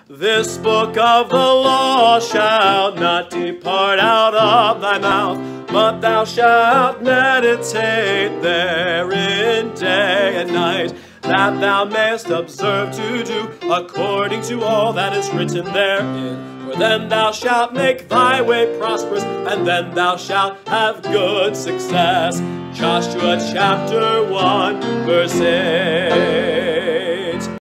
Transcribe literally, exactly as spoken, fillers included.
This book of the law shall not depart out of thy mouth, but thou shalt meditate therein day and night, that thou mayest observe to do according to all that is written therein. For then thou shalt make thy way prosperous, and then thou shalt have good success. Joshua chapter one, verse eight.